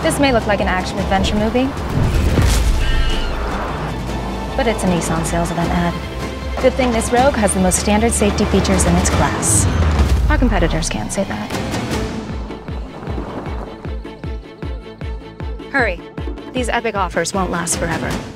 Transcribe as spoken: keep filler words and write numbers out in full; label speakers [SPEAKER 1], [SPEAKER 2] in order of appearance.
[SPEAKER 1] This may look like an action-adventure movie, but it's a Nissan sales event ad. Good thing this Rogue has the most standard safety features in its class. Our competitors can't say that. Hurry. These epic offers won't last forever.